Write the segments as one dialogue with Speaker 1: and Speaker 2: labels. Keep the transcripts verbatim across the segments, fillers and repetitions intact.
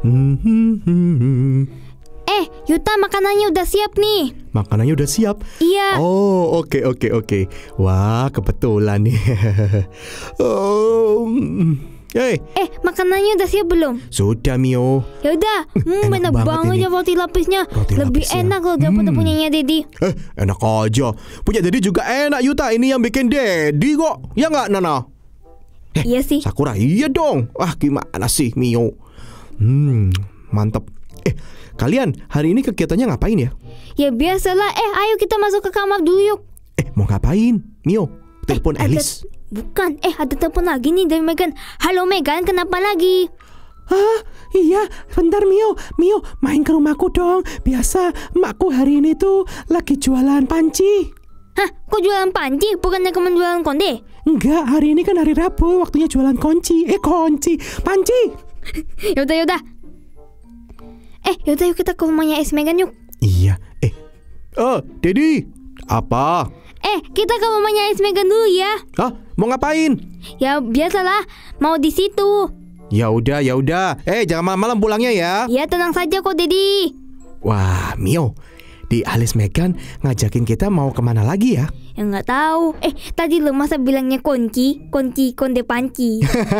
Speaker 1: Hmm, hmm, hmm, hmm.
Speaker 2: Eh, Yuta, makanannya udah siap nih.
Speaker 1: Makanannya udah siap?
Speaker 2: Iya.
Speaker 1: Oh, oke, oke, oke. Wah, kebetulan nih. oh, hey.
Speaker 2: Eh, makanannya udah siap belum?
Speaker 1: Sudah, Mio.
Speaker 2: Ya udah, hmm,
Speaker 1: Enak
Speaker 2: enak
Speaker 1: banget
Speaker 2: banget
Speaker 1: ini.
Speaker 2: ya roti lapisnya.
Speaker 1: Roti
Speaker 2: Lebih
Speaker 1: lapisnya.
Speaker 2: enak loh daripada
Speaker 1: Hmm.
Speaker 2: punyanya Dedi.
Speaker 1: Eh, enak aja. Punya Dedi juga enak, Yuta. Ini yang bikin Dedi kok. Ya nggak, Nana? Eh,
Speaker 2: Iya sih.
Speaker 1: Sakura, iya dong. Wah, gimana sih, Mio? Hmm, mantap. Eh, kalian hari ini kegiatannya ngapain ya?
Speaker 2: Ya biasalah. Eh, ayo kita masuk ke kamar dulu yuk.
Speaker 1: Eh, mau ngapain? Mio, telepon
Speaker 2: ada-
Speaker 1: Alice.
Speaker 2: Bukan, eh ada telepon lagi nih dari Megan. Halo Megan, kenapa lagi?
Speaker 3: Ah, iya, bentar Mio. Mio, main ke rumahku dong. Biasa emakku hari ini tuh lagi jualan panci.
Speaker 2: Hah, kok jualan panci? Bukannya kamu jualan konde?
Speaker 3: Enggak, hari ini kan hari Rabu, waktunya jualan kunci. Eh, kunci, panci.
Speaker 2: Yaudah, yaudah. Eh, yaudah yuk kita ke rumahnya es Megan yuk.
Speaker 1: Iya. Eh, oh, Dedi. Apa?
Speaker 2: Eh, kita ke rumahnya es Megan dulu ya.
Speaker 1: Hah? Mau ngapain?
Speaker 2: Ya biasalah, mau di situ.
Speaker 1: Ya udah, ya udah. Eh, jangan malam-malam pulangnya ya.
Speaker 2: Ya tenang saja kok Dedi.
Speaker 1: Wah, Mio. Di Alice Megan ngajakin kita mau kemana lagi ya?
Speaker 2: Ya nggak tahu. Eh, tadi lo masa bilangnya kunci, kunci konde panci.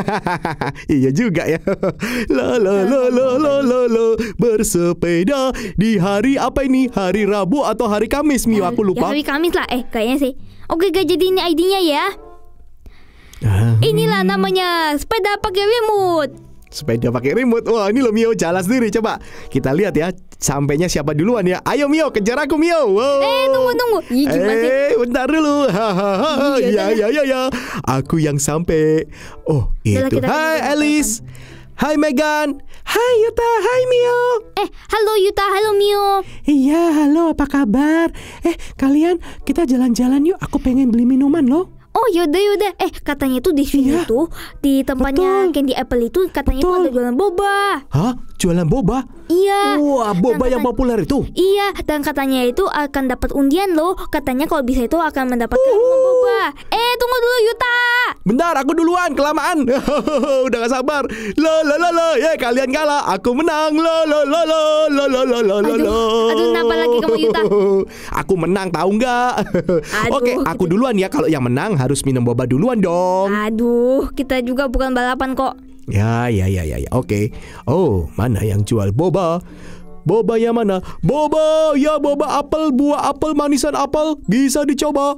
Speaker 1: Iya juga ya. La la la la la la la. Bersepeda di hari apa ini? Hari Rabu atau hari Kamis, Mio? Aku
Speaker 2: Ya
Speaker 1: lupa.
Speaker 2: hari Kamis lah. Eh, kayaknya sih. Oke, gak jadi ini I D-nya ya.
Speaker 1: Ah,
Speaker 2: Inilah namanya sepeda pakai remote.
Speaker 1: sepeda pakai remote. Wah, ini loh Mio, jalan sendiri. Coba kita lihat ya. Sampainya siapa duluan ya? Ayo Mio, kejar aku Mio. Wow.
Speaker 2: Eh, tunggu tunggu. Ih, gimana sih?
Speaker 1: Eh, bentar dulu. Hahaha.
Speaker 2: Iya,
Speaker 1: Ya, ya, ya, ya. Aku yang sampai. Oh,
Speaker 2: Udah lah,
Speaker 1: itu.
Speaker 2: kita
Speaker 1: Hai
Speaker 2: ketemu
Speaker 1: Alice. Hai Megan.
Speaker 3: Hai Yuta, hai Mio.
Speaker 2: Eh, halo Yuta, halo Mio.
Speaker 3: Iya, halo, apa kabar? Eh, kalian kita jalan-jalan yuk. Aku pengen beli minuman loh.
Speaker 2: Oh yaudah yaudah. Eh, katanya tuh di sini
Speaker 3: Iya.
Speaker 2: tuh di tempatnya
Speaker 3: Betul.
Speaker 2: Candy Apple itu katanya tuh
Speaker 3: Betul.
Speaker 2: ada jualan boba.
Speaker 1: Hah? Jualan boba?
Speaker 2: Iya.
Speaker 1: Wah, boba
Speaker 2: Dan
Speaker 1: yang
Speaker 2: katanya-
Speaker 1: populer itu.
Speaker 2: Iya, dan katanya itu akan dapat undian loh. Katanya kalau bisa itu akan mendapatkan uang boba. Eh, tunggu dulu Yuta.
Speaker 1: Bentar, aku duluan, kelamaan. Udah gak sabar. La la la la. Ya, kalian kalah, aku menang. La la la la la la la la la.
Speaker 2: Aduh, aduh, kenapa lagi kamu, Yuta?
Speaker 1: Aku menang, tahu nggak?
Speaker 2: Aduh,
Speaker 1: Oke, aku
Speaker 2: gitu.
Speaker 1: duluan ya. Kalau yang menang harus minum boba duluan dong.
Speaker 2: Aduh, kita juga bukan balapan kok.
Speaker 1: Ya, ya, ya, ya, ya. Oke. Oh, mana yang jual boba? Boba yang mana? Boba, ya boba apel, buah apel, manisan apel. Bisa dicoba.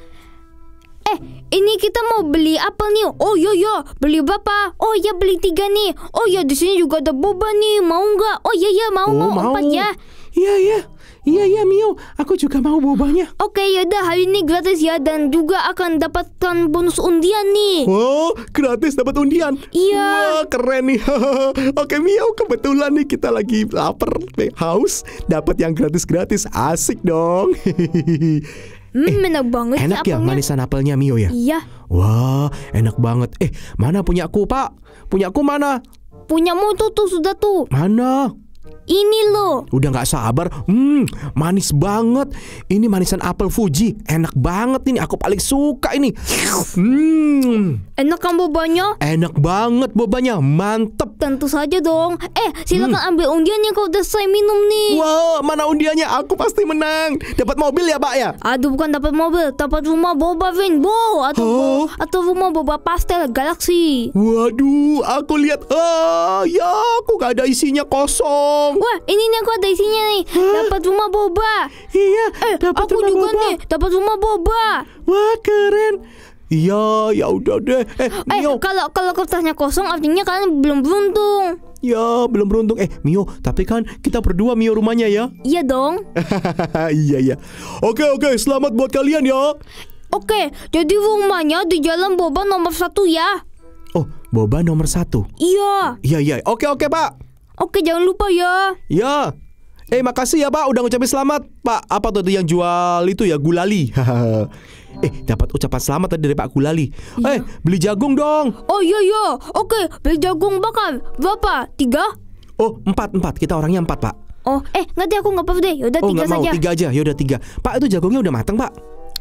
Speaker 2: Eh, ini kita mau beli apel nih. Oh iya iya, beli berapa? Oh iya beli tiga nih. Oh iya di sini juga ada boba nih. Mau nggak? Oh iya iya mau
Speaker 1: Oh,
Speaker 2: mau,
Speaker 1: mau.
Speaker 2: empat ya.
Speaker 3: Iya, iya. Iya, iya Mio. Aku juga mau bobanya.
Speaker 2: Oke yaudah hari ini gratis ya dan juga akan dapatkan bonus undian nih.
Speaker 1: Wow, gratis dapat undian.
Speaker 2: Iya.
Speaker 1: Wah, keren nih. Oke, Mio, kebetulan nih kita lagi lapar, haus, dapat yang gratis-gratis. Asik dong.
Speaker 2: Hmm, enak banget sih
Speaker 1: Enak ya
Speaker 2: apelnya.
Speaker 1: manisan apelnya, Mio ya?
Speaker 2: Iya.
Speaker 1: Wah, enak banget. Eh, mana punyaku, Pak? Punyaku mana?
Speaker 2: Punyamu tuh tuh sudah tuh.
Speaker 1: Mana?
Speaker 2: Ini loh.
Speaker 1: Udah gak sabar. Hmm, manis banget. Ini manisan apel Fuji. Enak banget ini. Aku paling suka ini. Hmm,
Speaker 2: Enak kan bobanya?
Speaker 1: enak banget bobanya. Mantep.
Speaker 2: Tentu saja dong. Eh, silakan
Speaker 1: Hmm.
Speaker 2: ambil undiannya kalau udah selesai minum nih.
Speaker 1: Wow, mana undiannya? Aku pasti menang. Dapat mobil ya, Pak ya?
Speaker 2: Aduh, bukan dapat mobil, dapat rumah boba rainbow atau
Speaker 1: Oh.
Speaker 2: atau rumah boba pastel galaksi.
Speaker 1: Waduh, aku lihat. Ah, ya, aku gak ada isinya, kosong.
Speaker 2: Wah, ini nih aku ada isinya nih. Dapat rumah boba.
Speaker 3: Iya,
Speaker 2: Eh,
Speaker 3: dapat
Speaker 2: aku
Speaker 3: rumah
Speaker 2: juga
Speaker 3: boba.
Speaker 2: nih dapat rumah boba.
Speaker 3: Wah, keren.
Speaker 1: Iya, ya udah deh. Eh,
Speaker 2: Eh,
Speaker 1: Mio.
Speaker 2: kalau kalau kertasnya kosong artinya kalian belum beruntung.
Speaker 1: Ya, belum beruntung. Eh, Mio, tapi kan kita berdua Mio rumahnya ya.
Speaker 2: Iya dong.
Speaker 1: Iya, iya. Oke, oke, selamat buat kalian ya.
Speaker 2: Oke, jadi rumahnya di Jalan Boba nomor satu ya.
Speaker 1: Oh, boba nomor satu.
Speaker 2: Iya.
Speaker 1: Iya, iya. Oke, oke, Pak.
Speaker 2: Oke, jangan lupa ya.
Speaker 1: Ya. Eh, makasih ya, Pak, udah ngucapin selamat. Pak, apa tuh yang jual itu ya, gulali. Eh, dapat ucapan selamat tadi dari Pak Gulali. Eh, beli jagung dong.
Speaker 2: Oh iya iya. Oke, beli jagung bakar. Berapa? Tiga?
Speaker 1: Oh, empat, empat. Kita orangnya empat, Pak.
Speaker 2: Oh, eh ngerti aku nggak apa-apa deh. Yaudah
Speaker 1: Oh,
Speaker 2: tiga
Speaker 1: nggak mau,
Speaker 2: saja.
Speaker 1: tiga aja. Yaudah tiga. Pak, itu jagungnya udah matang, Pak.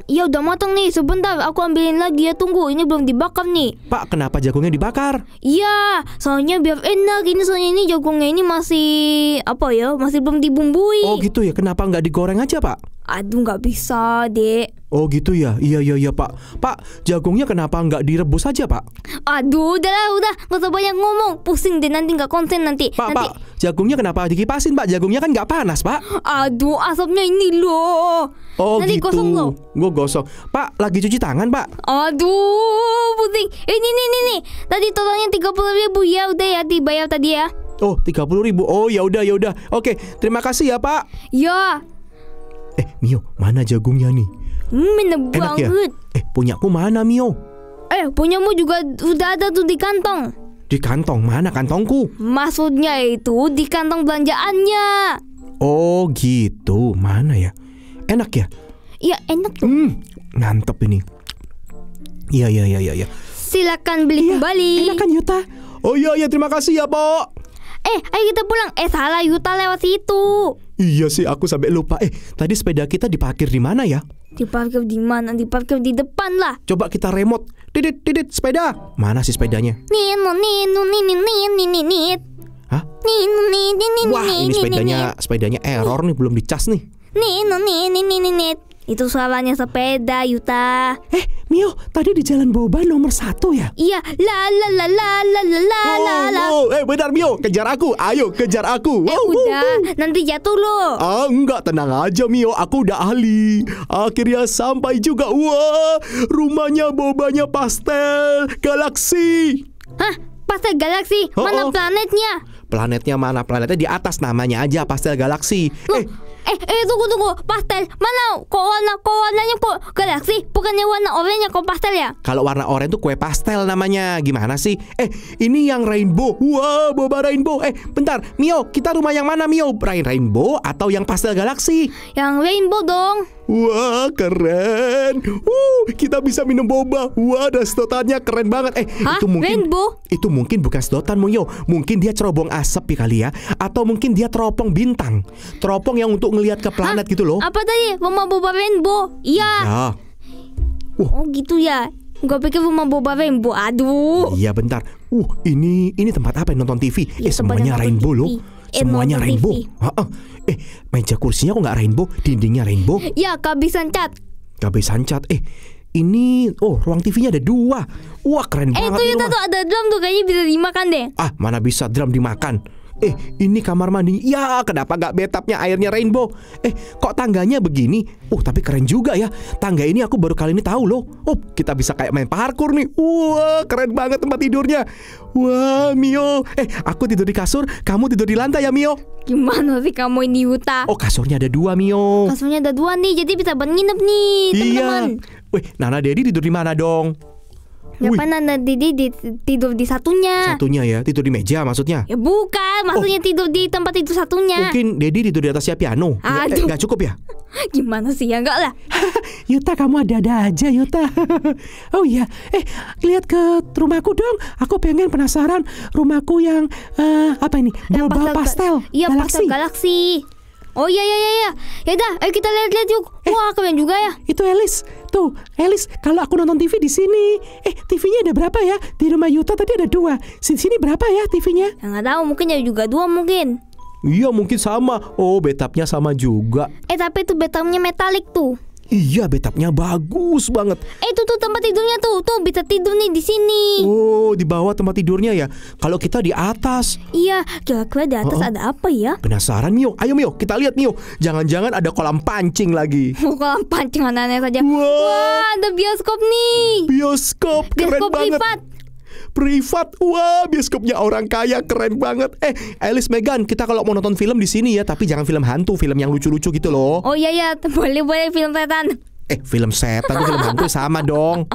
Speaker 2: Iya udah matang nih. Sebentar aku ambilin lagi ya. Tunggu, ini belum dibakar nih.
Speaker 1: Pak, kenapa jagungnya dibakar?
Speaker 2: Iya, soalnya biar enak. Ini soalnya ini jagungnya ini masih apa ya? Masih belum dibumbui.
Speaker 1: Oh gitu ya, kenapa nggak digoreng aja Pak?
Speaker 2: Aduh nggak bisa dek.
Speaker 1: Oh gitu ya, iya iya iya Pak. Pak, jagungnya kenapa nggak direbus aja Pak?
Speaker 2: Aduh udah lah udah. Gak usah banyak ngomong. Pusing deh nanti nggak konsen nanti.
Speaker 1: Pak,
Speaker 2: nanti.
Speaker 1: Pak, jagungnya kenapa dikipasin Pak? Jagungnya kan nggak panas Pak.
Speaker 2: Aduh asapnya ini loh.
Speaker 1: Oh
Speaker 2: Nanti
Speaker 1: gitu.
Speaker 2: gosong loh.
Speaker 1: Gue gosong. Pak, lagi cuci tangan Pak.
Speaker 2: Aduh pusing. Ini nih nih nih. Tadi totalnya tiga puluh ribu ya. Udah ya dibayar tadi ya.
Speaker 1: Oh tiga puluh ribu. Oh ya udah ya udah. Oke, terima kasih ya Pak.
Speaker 2: Ya.
Speaker 1: Eh Mio, mana jagungnya nih?
Speaker 2: Hmm, enak
Speaker 1: Enak ya?
Speaker 2: banget.
Speaker 1: Eh punyaku mana Mio?
Speaker 2: Eh punyamu juga udah ada tuh di kantong.
Speaker 1: Di kantong mana kantongku?
Speaker 2: Maksudnya itu di kantong belanjaannya.
Speaker 1: Oh gitu, mana ya? Enak ya?
Speaker 2: Iya enak tuh.
Speaker 1: Hmm, mantep ini. Iya iya iya iya. Ya.
Speaker 2: Silakan beli
Speaker 3: Iya,
Speaker 2: kembali.
Speaker 3: enak kan Yuta?
Speaker 1: Oh iya iya terima kasih ya Pak.
Speaker 2: Eh ayo kita pulang. Eh salah Yuta lewat situ.
Speaker 1: Iya sih aku sampai lupa. Eh tadi sepeda kita diparkir di mana ya?
Speaker 2: Diparkir di mana? Diparkir di depan lah.
Speaker 1: Coba kita remote. Didit didit sepeda. Mana sih sepedanya?
Speaker 2: Nino nino nino nino nino nino.
Speaker 1: Hah?
Speaker 2: Nino nino nino
Speaker 1: Wah ini sepedanya sepedanya error nih, belum dicas nih.
Speaker 2: Nino nino nino nino. Itu suaranya sepeda Yuta.
Speaker 3: Eh, Mio, tadi di Jalan Boba nomor satu ya?
Speaker 2: Iya, la la la la la la la la la.
Speaker 1: Oh, oh, eh benar Mio, kejar aku. Ayo kejar aku.
Speaker 2: Eh
Speaker 1: Wow, wow,
Speaker 2: udah,
Speaker 1: wow.
Speaker 2: nanti jatuh loh.
Speaker 1: Ah enggak, tenang aja Mio, aku udah ahli. Akhirnya sampai juga. Wah, rumahnya Bobanya pastel galaksi.
Speaker 2: Hah? Pastel galaksi?
Speaker 1: Oh,
Speaker 2: Mana
Speaker 1: oh.
Speaker 2: planetnya?
Speaker 1: Planetnya mana? Planetnya di atas, namanya aja pastel galaksi.
Speaker 2: Loh,
Speaker 1: Eh,
Speaker 2: eh, eh, tunggu, tunggu. Pastel, mana? Kok warna, kok warnanya kok galaksi? Bukannya warna oranye kok pastel ya?
Speaker 1: kalau warna oranye tuh kue pastel namanya. Gimana sih? Eh, ini yang rainbow. Wah, boba rainbow. Eh, bentar. Mio, kita rumah yang mana Mio? Rain rainbow atau yang pastel galaksi?
Speaker 2: Yang rainbow dong.
Speaker 1: Wah, keren. Uh, kita bisa minum boba. Wah, dan sedotannya keren banget. Eh,
Speaker 2: Hah?
Speaker 1: itu mungkin
Speaker 2: Rainbow?
Speaker 1: itu mungkin bukan sedotan Mio. Mungkin dia cerobong asap ya kali ya. Atau mungkin dia teropong bintang. Teropong yang untuk ngelihat ke planet gitu loh.
Speaker 2: Apa tadi? Rumah boba rainbow? Iya.
Speaker 1: Ya.
Speaker 2: Oh gitu ya. Gue pikir rumah boba rainbow. Aduh.
Speaker 1: Iya bentar. Uh, ini ini tempat apa ya, nonton T V?
Speaker 2: Iya,
Speaker 1: eh
Speaker 2: tempat
Speaker 1: semuanya
Speaker 2: nonton
Speaker 1: rainbow
Speaker 2: T V.
Speaker 1: loh.
Speaker 2: Eh,
Speaker 1: Semuanya
Speaker 2: nonton
Speaker 1: rainbow.
Speaker 2: T V.
Speaker 1: Heeh. Eh, meja kursinya kok nggak rainbow? Dindingnya rainbow.
Speaker 2: Ya kehabisan cat.
Speaker 1: Kehabisan cat. Eh, ini oh ruang T V-nya ada dua. Wah keren
Speaker 2: Eh
Speaker 1: banget
Speaker 2: itu
Speaker 1: nih
Speaker 2: Yuta
Speaker 1: rumah.
Speaker 2: tuh ada drum tuh kayaknya bisa dimakan deh.
Speaker 1: Ah, mana bisa drum dimakan? Eh, ini kamar mandi. Ya, kenapa nggak bathtubnya airnya rainbow? Eh, kok tangganya begini? Oh, tapi keren juga ya. Tangga ini aku baru kali ini tahu loh. Oh, kita bisa kayak main parkour nih. Wah, keren banget tempat tidurnya. Wah, Mio. Eh, aku tidur di kasur, kamu tidur di lantai ya, Mio?
Speaker 2: Gimana sih kamu ini Yuta?
Speaker 1: Oh, kasurnya ada dua, Mio.
Speaker 2: Kasurnya ada dua nih, jadi bisa buat nginep nih teman-teman.
Speaker 1: Iya. Wih, Nana Dedi tidur di mana dong?
Speaker 2: Ngapain Nana Didi di, tidur di satunya?
Speaker 1: Satunya ya, tidur di meja maksudnya.
Speaker 2: Ya bukan, maksudnya tidur di tempat tidur satunya.
Speaker 1: Mungkin Dedi tidur di atasnya piano. Ya, eh,
Speaker 2: Aduh.
Speaker 1: nggak cukup ya?
Speaker 2: Gimana sih ya enggak lah.
Speaker 3: Yuta, kamu ada-ada aja Yuta. Oh iya, eh lihat ke rumahku dong. Aku pengen penasaran rumahku yang eh, apa ini?
Speaker 2: Yang
Speaker 3: Boba pastel,
Speaker 2: Iya pastel galaksi. Oh iya iya iya iya. Ya udah, ayo kita lihat-lihat yuk. Wah keren juga ya.
Speaker 3: Itu Elis. Tuh, Elis, kalau aku nonton T V di sini, eh T V-nya ada berapa ya? Di rumah Yuta tadi ada dua. Di sini berapa ya T V-nya?
Speaker 2: Ya nggak tahu, mungkin ya juga dua mungkin.
Speaker 1: Iya, mungkin sama. Oh, bathtubnya sama juga.
Speaker 2: Eh tapi itu bathtubnya metalik tuh.
Speaker 1: Iya, bathtubnya bagus banget.
Speaker 2: Eh itu tuh tempat tidurnya tuh. Tuh bisa tidur nih di sini.
Speaker 1: Oh, di bawah tempat tidurnya ya. Kalau kita di atas.
Speaker 2: Iya, kira-kira di atas
Speaker 1: Oh, oh.
Speaker 2: ada apa ya?
Speaker 1: Penasaran Mio? Ayo Mio, kita lihat Mio. Jangan-jangan ada kolam pancing lagi.
Speaker 2: Oh, kolam pancing aneh saja.
Speaker 1: Wah.
Speaker 2: Wah, ada bioskop nih.
Speaker 1: Bioskop keren
Speaker 2: Bioskop
Speaker 1: banget.
Speaker 2: privat.
Speaker 1: Privat. Wah, bioskopnya orang kaya, keren banget. Eh, Elis, Megan, kita kalau mau nonton film di sini ya, tapi jangan film hantu, film yang lucu-lucu gitu loh.
Speaker 2: Oh iya iya, boleh boleh film setan.
Speaker 1: Eh, film setan tuh film hantu sama dong.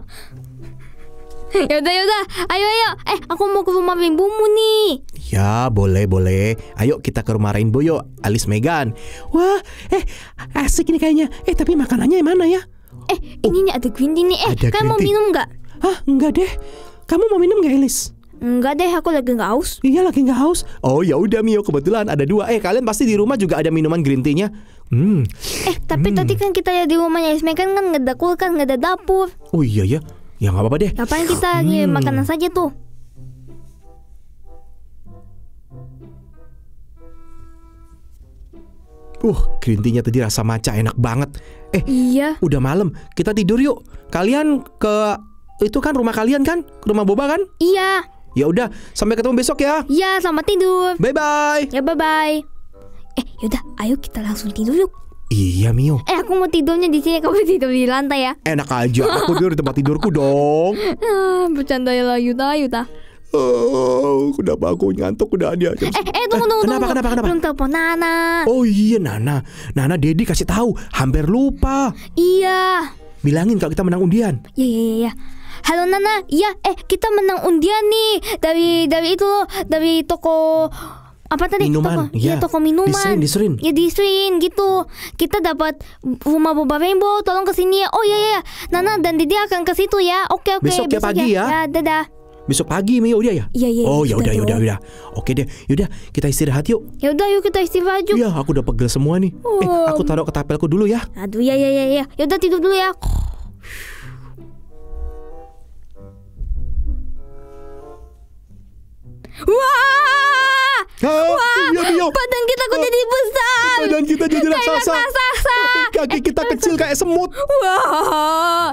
Speaker 2: Yaudah yaudah, ayo ayo. Eh, aku mau ke rumah Bimbumu nih.
Speaker 1: Ya, boleh, boleh. Ayo kita ke rumah Rainbow yuk, Elis, Megan.
Speaker 3: Wah, eh asik ini kayaknya. Eh tapi makanannya yang mana ya?
Speaker 2: Eh, ini nih ada green tea nih. Eh,
Speaker 1: Ada
Speaker 2: kalian mau
Speaker 1: green tea.
Speaker 2: minum nggak?
Speaker 3: Hah, enggak deh. Kamu mau minum nggak Elis?
Speaker 2: Enggak deh, aku lagi nggak haus.
Speaker 3: Iya lagi nggak haus.
Speaker 1: Oh ya udah Mio, kebetulan ada dua. Eh kalian pasti di rumah juga ada minuman green tea-nya. Hmm.
Speaker 2: Eh, tapi tadi kan kita lihat di rumahnya Ismail kan kan nggak ada kulkas, nggak ada dapur.
Speaker 1: Oh iya ya. Ya nggak apa-apa deh.
Speaker 2: Ngapain kita lagi
Speaker 1: Hmm.
Speaker 2: makanan saja tuh?
Speaker 1: Uh, green tea-nya tadi rasa matcha enak banget. Eh,
Speaker 2: Iya.
Speaker 1: udah malam, kita tidur yuk. Kalian ke itu kan rumah kalian kan? Ke rumah Boba kan?
Speaker 2: Iya.
Speaker 1: Ya udah, sampai ketemu besok ya.
Speaker 2: Iya, selamat tidur.
Speaker 1: Bye bye.
Speaker 2: Ya bye bye. Eh, yaudah, ayo kita langsung tidur yuk.
Speaker 1: Iya Mio,
Speaker 2: Eh, aku mau tidurnya di sini, kamu tidur di lantai ya.
Speaker 1: enak aja. Aku tidur di tempat tidurku dong.
Speaker 2: Ah, bercanda ya lah, Yuta, Yuta.
Speaker 1: Oh, kenapa aku ngantuk udah dia?
Speaker 2: Eh, eh, tunggu, tunggu,
Speaker 1: kenapa,
Speaker 2: tunggu.
Speaker 1: kenapa, kenapa?
Speaker 2: Belum telepon Nana.
Speaker 1: Oh iya Nana, Nana Dedi kasih tahu, hampir lupa.
Speaker 2: Iya.
Speaker 1: Bilangin kalau kita menang undian.
Speaker 2: Ya, ya, ya, ya. Halo Nana, iya, eh kita menang undian nih dari dari itu loh, dari toko apa tadi?
Speaker 1: Minuman,
Speaker 2: toko, iya,
Speaker 1: ya.
Speaker 2: toko minuman.
Speaker 1: Disrin, disrin.
Speaker 2: Ya disrin gitu. Kita dapat rumah Boba Rainbow, tolong kesini ya. Oh iya iya, Nana dan Didi akan ke situ ya. Oke oke.
Speaker 1: Besok ya pagi ya.
Speaker 2: Ya dadah.
Speaker 1: Besok pagi Mio dia ya?
Speaker 2: Iya, iya,
Speaker 1: Oh ya
Speaker 2: kita
Speaker 1: udah ya udah
Speaker 2: dong.
Speaker 1: udah. Oke deh, yaudah kita istirahat yuk.
Speaker 2: Ya udah yuk kita istirahat yuk.
Speaker 1: Iya, aku udah pegel semua nih. Eh,
Speaker 2: Oh.
Speaker 1: aku taruh ketapelku dulu ya.
Speaker 2: Aduh ya ya ya ya. Ya udah tidur dulu ya. Wah!
Speaker 1: Hah? Iya Mio.
Speaker 2: Badan kita kok jadi besar.
Speaker 1: Badan kita jadi
Speaker 2: Kayak
Speaker 1: raksasa.
Speaker 2: raksasa.
Speaker 1: Kaki kita kecil kayak semut.
Speaker 2: Wah.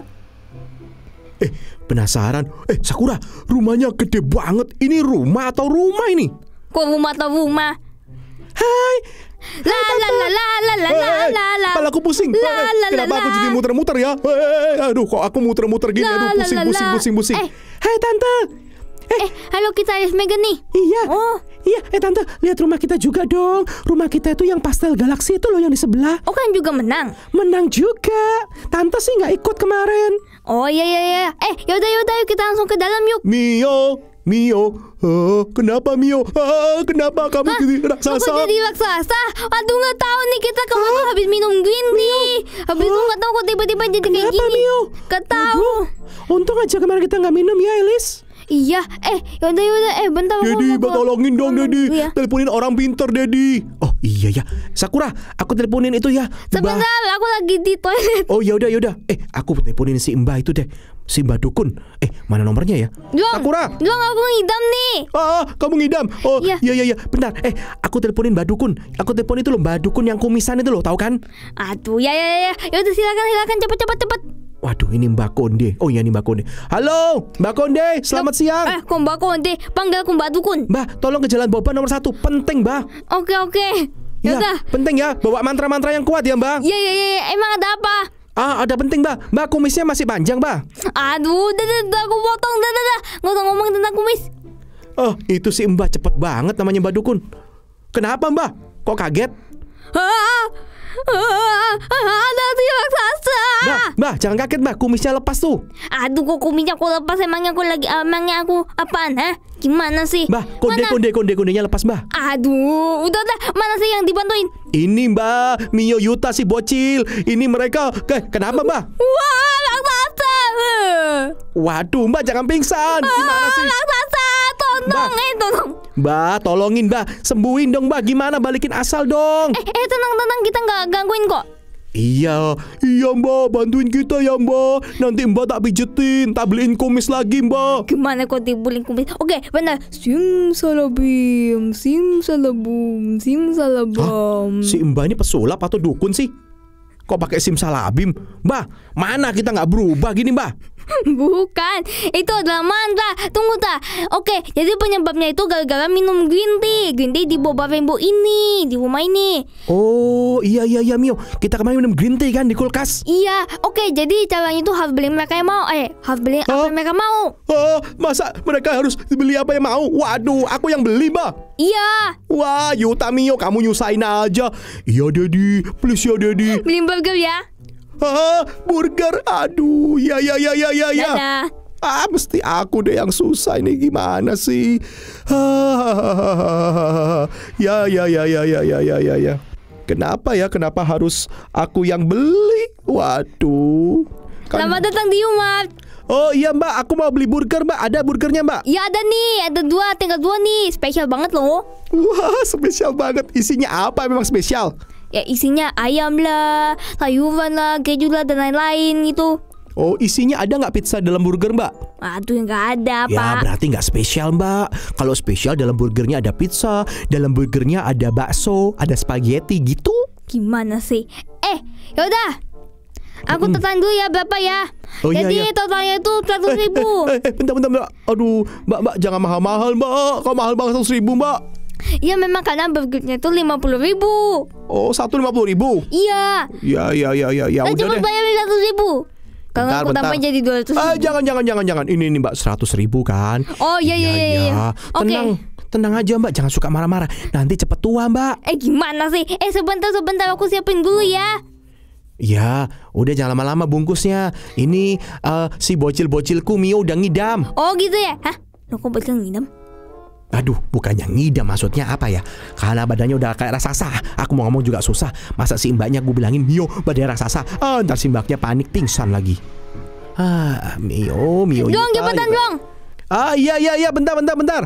Speaker 1: Eh, penasaran? Eh, Sakura, rumahnya gede banget. Ini rumah atau rumah ini?
Speaker 2: Kok rumah atau rumah?
Speaker 1: Hai.
Speaker 2: La la la la la la la
Speaker 1: Eh,
Speaker 2: la la.
Speaker 1: Kepalaku pusing.
Speaker 2: La,
Speaker 1: Eh,
Speaker 2: la,
Speaker 1: Kenapa
Speaker 2: la,
Speaker 1: aku
Speaker 2: la.
Speaker 1: jadi muter-muter ya? Eh, aduh, kok aku muter-muter gini?
Speaker 2: La,
Speaker 1: Aduh,
Speaker 2: la,
Speaker 1: pusing,
Speaker 2: la,
Speaker 1: pusing,
Speaker 2: la.
Speaker 1: pusing, pusing.
Speaker 2: Eh.
Speaker 3: Hai tante.
Speaker 2: Eh, halo kita Ice Megan nih.
Speaker 3: Iya.
Speaker 2: Oh,
Speaker 3: Iya, eh tante, lihat rumah kita juga dong. Rumah kita itu yang pastel galaksi itu loh yang di sebelah.
Speaker 2: oh kan juga menang.
Speaker 3: Menang juga. Tante sih nggak ikut kemarin.
Speaker 2: Oh iya iya iya. Eh, yaudah yaudah yuk kita langsung ke dalam yuk.
Speaker 1: Mio, Mio, oh, kenapa Mio? Ah, kenapa kamu jadi raksasa?
Speaker 2: Aku jadi raksasa. Aduh nggak tahu nih kita kemarin habis minum green tea. Habis itu nggak tahu kok tiba-tiba jadi kayak
Speaker 3: Kenapa,
Speaker 2: gini.
Speaker 3: Mio?
Speaker 2: Nggak tahu.
Speaker 3: Untung aja kemarin kita nggak minum ya, Elis.
Speaker 2: Iya. Eh, yaudah yaudah. Eh, bentar. aku
Speaker 1: Dedi,
Speaker 2: mau ke-
Speaker 1: tolongin dong
Speaker 2: ngomong
Speaker 1: Dedi.
Speaker 2: dulu ya.
Speaker 1: Teleponin orang pintar Dedi. Oh iya ya, Sakura, aku teleponin itu ya. Mbah.
Speaker 2: Sebentar, aku lagi di toilet.
Speaker 1: Oh yaudah yaudah. Eh, aku teleponin si Mbah itu deh. Si Mbah Dukun. Eh, mana nomornya ya?
Speaker 2: Dong,
Speaker 1: Sakura.
Speaker 2: dong aku ngidam nih.
Speaker 1: Ah, kamu ngidam. Oh,
Speaker 2: Iya.
Speaker 1: iya iya iya. Bentar. Eh, aku teleponin Mbah Dukun. Aku telepon itu loh, Mbah Dukun yang kumisan itu loh, tahu kan?
Speaker 2: Aduh, ya ya ya. Yaudah silakan silakan cepet cepet cepet.
Speaker 1: Waduh, ini Mbak Konde. Oh iya, ini Mbak Konde. Halo, Mbak Konde. Selamat siang.
Speaker 2: Eh, kok Mbak Konde, panggil aku Mbak Dukun.
Speaker 1: Mbak, tolong ke Jalan Boba nomor satu. Penting, Mbak.
Speaker 2: Oke oke.
Speaker 1: Iya,
Speaker 2: Yaudah.
Speaker 1: penting ya. Bawa mantra-mantra yang kuat ya, Mbak.
Speaker 2: Ya ya ya. Emang ada apa?
Speaker 1: Ah, ada penting, Mbak. Mbak, kumisnya masih panjang, Mbak.
Speaker 2: Aduh, dah dah dah, aku potong dah dah dah. Nggak usah ngomong tentang kumis.
Speaker 1: Oh, itu si Mbak cepet banget namanya Mbak Dukun. Kenapa, Mbak? Kok kaget?
Speaker 2: Ah, ah, ada si raksasa.
Speaker 1: Mbak, Mbak, jangan kaget, Mbak. Kumisnya lepas tuh.
Speaker 2: Aduh, kok kumisnya aku lepas? Emangnya aku lagi, emangnya aku apaan? Hah? Gimana sih?
Speaker 1: Mbak, konde,
Speaker 2: Mana?
Speaker 1: konde, konde, kondenya lepas, Mbak.
Speaker 2: Aduh, udah dah. Mana sih yang dibantuin?
Speaker 1: Ini, Mbak. Mio, Yuta, si bocil. Ini mereka. Eh, kenapa, Mbak?
Speaker 2: Wah, raksasa.
Speaker 1: Waduh, Mbak, jangan pingsan. Gimana sih?
Speaker 2: Raksasa, tolong,
Speaker 1: Mbak.
Speaker 2: eh tolong.
Speaker 1: Mbak, tolongin, Mbak. Sembuhin dong, Mbak. Gimana? Balikin asal dong.
Speaker 2: Eh, eh tenang tenang, kita nggak gangguin kok.
Speaker 1: Iya, iya Mbak, bantuin kita ya Mbak. Nanti Mbak tak pijetin, tak beliin kumis lagi Mbak.
Speaker 2: Gimana kok dibulin kumis? Oke, benar. Sim salabim, sim salabum, sim salabum.
Speaker 1: Si Mbak ini pesulap atau dukun sih? Kok pakai simsalabim? Mbak, mana kita nggak berubah gini Mbak?
Speaker 2: Bukan, itu adalah mantra. Tunggu tak. Oke, jadi penyebabnya itu gara-gara minum green tea. Green tea di Boba Rainbow ini, di rumah ini.
Speaker 1: Oh iya iya iya Mio, kita kemarin minum green tea kan di kulkas.
Speaker 2: Iya, oke. Jadi caranya itu harus beli mereka yang mau. Eh, harus beli apa
Speaker 1: Hah?
Speaker 2: yang mereka mau.
Speaker 1: Oh, masa mereka harus beli apa yang mau? Waduh, aku yang beli Mbak.
Speaker 2: Iya,
Speaker 1: Wah, Yuta Mio, kamu nyusahin aja. Iya Dedi, please ya Dedi.
Speaker 2: beli burger ya.
Speaker 1: Ah, burger, aduh, ya ya ya ya ya ya.
Speaker 2: Dadah.
Speaker 1: Ah, mesti aku deh yang susah ini gimana sih? Ah, ya ya ya ya ya ya ya ya ya. Kenapa ya? Kenapa harus aku yang beli? Waduh.
Speaker 2: Selamat datang di Umar.
Speaker 1: Oh iya mbak, aku mau beli burger mbak. Ada burgernya mbak?
Speaker 2: Ya ada nih, ada dua, tinggal dua nih. Spesial banget loh.
Speaker 1: Wah spesial banget. Isinya apa memang spesial?
Speaker 2: Ya isinya ayam lah, sayuran lah, keju lah, dan lain-lain gitu.
Speaker 1: Oh isinya ada nggak pizza dalam burger mbak?
Speaker 2: Aduh nggak ada
Speaker 1: Ya
Speaker 2: pak.
Speaker 1: berarti nggak spesial mbak. Kalau spesial dalam burgernya ada pizza, dalam burgernya ada bakso, ada spaghetti gitu.
Speaker 2: Gimana sih? Eh yaudah, aku tekan dulu ya berapa ya.
Speaker 1: Oh, iya,
Speaker 2: Jadi
Speaker 1: iya.
Speaker 2: totalnya itu seratus ribu.
Speaker 1: Eh, eh, eh, bentar, bentar, mbak. Aduh, mbak, mbak, jangan mahal-mahal, mbak. Kau mahal banget seratus ribu, mbak.
Speaker 2: Ya memang karena burgernya itu lima puluh ribu.
Speaker 1: Oh, satu lima puluh ribu.
Speaker 2: Iya.
Speaker 1: Ya, ya, ya, ya, ya.
Speaker 2: Nah,
Speaker 1: Udah
Speaker 2: cuma
Speaker 1: deh.
Speaker 2: bayar seratus ribu. Kalau
Speaker 1: Bentar,
Speaker 2: aku
Speaker 1: bentar.
Speaker 2: tambah jadi dua ratus ribu.
Speaker 1: Ah, jangan, jangan, jangan, jangan. Ini, ini, mbak, seratus ribu kan?
Speaker 2: Oh, iya, iya, iya, iya. Oke.
Speaker 1: Tenang, tenang aja, mbak. Jangan suka marah-marah. Nanti cepet tua, mbak.
Speaker 2: Eh gimana sih? Eh sebentar, sebentar aku siapin dulu ya.
Speaker 1: Ya, udah jangan lama-lama bungkusnya. Ini eh, si bocil-bocilku Mio udah ngidam.
Speaker 2: Oh gitu ya? Hah? Lo kok bocil ngidam?
Speaker 1: Aduh, bukannya ngidam, maksudnya apa ya? Karena badannya udah kayak raksasa. Aku mau ngomong juga susah. Masa si mbaknya gue bilangin Mio badannya raksasa. Ah, ntar si mbaknya panik pingsan lagi. Ah, Mio, Mio.
Speaker 2: Dong,
Speaker 1: Yuta,
Speaker 2: cepetan
Speaker 1: Yuta.
Speaker 2: dong.
Speaker 1: Ah, iya, iya, iya, bentar, bentar, bentar.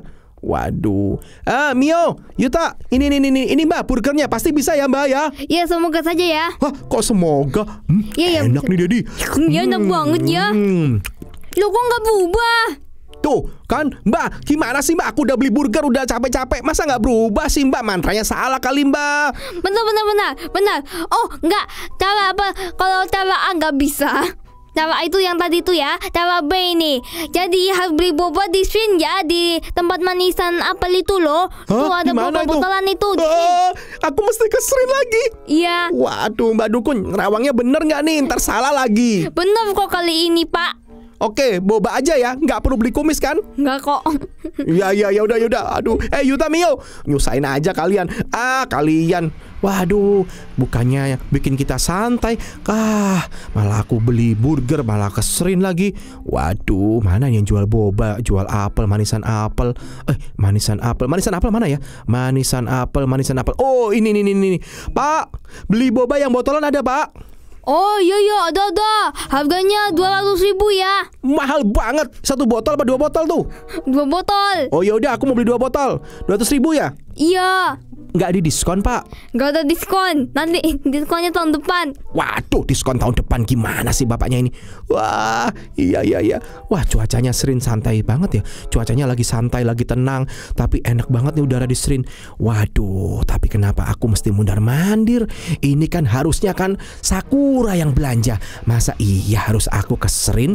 Speaker 1: Waduh. Ah, Mio, Yuta, ini, ini, ini, ini mbak, burgernya pasti bisa ya mbak ya?
Speaker 2: Ya semoga saja ya.
Speaker 1: Hah, kok semoga? Hmm,
Speaker 2: Iya, iya,
Speaker 1: enak nih, Dedi.
Speaker 2: Ya enak banget ya.
Speaker 1: Hmm.
Speaker 2: Lo kok nggak berubah?
Speaker 1: Tuh kan mbak, gimana sih mbak? Aku udah beli burger, udah capek-capek. Masa nggak berubah sih mbak? Mantranya salah kali mbak.
Speaker 2: Benar, benar, benar, benar. Oh nggak, cara apa? Kalau cara A nggak bisa. Cara A itu yang tadi itu ya. Cara B ini. Jadi harus beli boba di sini ya, di tempat manisan apel itu loh. Tuh ada boba
Speaker 1: Gimana itu?
Speaker 2: botolan itu. di sini.
Speaker 1: Ah, aku mesti keserin lagi.
Speaker 2: Iya.
Speaker 1: Waduh mbak Dukun, nerawangnya bener nggak nih? Ntar salah lagi.
Speaker 2: Benar kok kali ini pak.
Speaker 1: Oke, boba aja ya, nggak perlu beli kumis kan?
Speaker 2: Nggak kok.
Speaker 1: Ya ya ya udah ya udah. Aduh, eh Yuta Mio, nyusahin aja kalian. Ah kalian, waduh, bukannya bikin kita santai, kah malah aku beli burger malah keserin lagi. Waduh, mana yang jual boba, jual apel, manisan apel. Eh, manisan apel, manisan apel mana ya? Manisan apel, manisan apel. Oh ini ini ini ini. Pak, beli boba yang botolan ada pak?
Speaker 2: Oh iya iya ada ada. Harganya dua ratus ribu ya.
Speaker 1: Mahal banget. Satu botol apa dua botol tuh?
Speaker 2: Dua botol.
Speaker 1: Oh ya udah, aku mau beli dua botol. Dua ratus ribu ya?
Speaker 2: Iya.
Speaker 1: Nggak di diskon pak?
Speaker 2: Nggak ada diskon. Nanti diskonnya tahun depan.
Speaker 1: Waduh, diskon tahun depan gimana sih bapaknya ini? Wah, iya iya iya. Wah, cuacanya Srin santai banget ya. Cuacanya lagi santai, lagi tenang. Tapi enak banget nih udara di Srin. Waduh, tapi kenapa aku mesti mundar-mandir? Ini kan harusnya kan Sakura yang belanja. Masa iya harus aku ke Srin?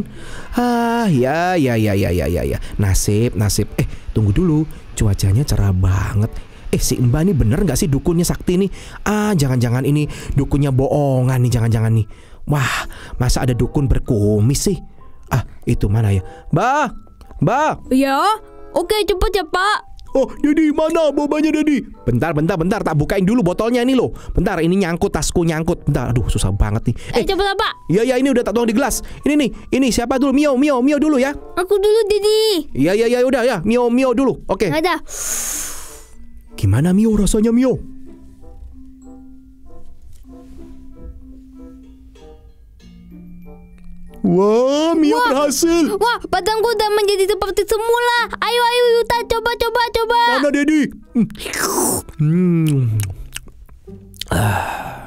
Speaker 1: Ah, ya ya ya ya ya ya ya. Nasib, nasib. Eh, tunggu dulu. Cuacanya cerah banget. Eh si Mbak ini bener gak sih dukunnya Sakti nih? Ah jangan-jangan ini dukunnya bohongan nih, jangan-jangan nih. Wah masa ada dukun berkumis sih? Ah itu mana ya? Mbak, Mbak.
Speaker 2: Ya. Oke cepet ya pak.
Speaker 1: Oh Dedi mana bobanya Dedi? Bentar bentar bentar tak bukain dulu botolnya ini loh. Bentar ini nyangkut, tasku nyangkut. Bentar aduh susah banget nih.
Speaker 2: Eh, eh cepet pak.
Speaker 1: Iya ya ini udah tak tuang di gelas. Ini nih, ini siapa dulu? Mio, Mio, Mio dulu ya.
Speaker 2: Aku dulu Didi.
Speaker 1: Iya iya iya udah ya, Mio, Mio dulu. Oke.
Speaker 2: Ada.
Speaker 1: Gimana Mio rasanya Mio? Wah, Mio
Speaker 2: Wah.
Speaker 1: berhasil.
Speaker 2: Wah badanku udah menjadi seperti semula. Ayo ayo Yuta coba coba coba.
Speaker 1: Mana Dedi? Hmm. Ah.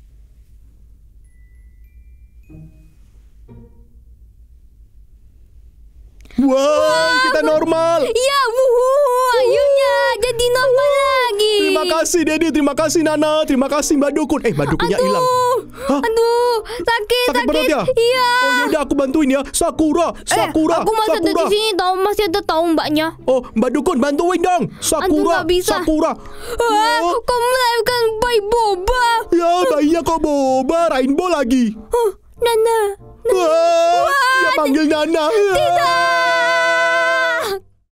Speaker 1: Wah, kita normal.
Speaker 2: Ya wuhu. Akhirnya jadi normal lagi.
Speaker 1: Terima kasih Dedi, terima kasih Nana, terima kasih Mbak Dukun. Eh, Mbak Dukunnya hilang. Hah?
Speaker 2: Aduh, sakit,
Speaker 1: Sakit
Speaker 2: sakit.
Speaker 1: perut ya?
Speaker 2: Iya.
Speaker 1: Oh ya udah aku bantuin ya. Sakura, Sakura,
Speaker 2: Eh, aku masih ada
Speaker 1: Sakura.
Speaker 2: di sini tahu masih ada tahu mbaknya.
Speaker 1: Oh, Mbak Dukun bantuin dong. Sakura,
Speaker 2: nggak bisa.
Speaker 1: Sakura.
Speaker 2: Wah,
Speaker 1: Oh,
Speaker 2: kamu melahirkan bayi boba.
Speaker 1: ya bayinya kok boba, rainbow lagi.
Speaker 2: Huh, Nana.
Speaker 1: Wah, dia panggil Nana.
Speaker 2: Tidak.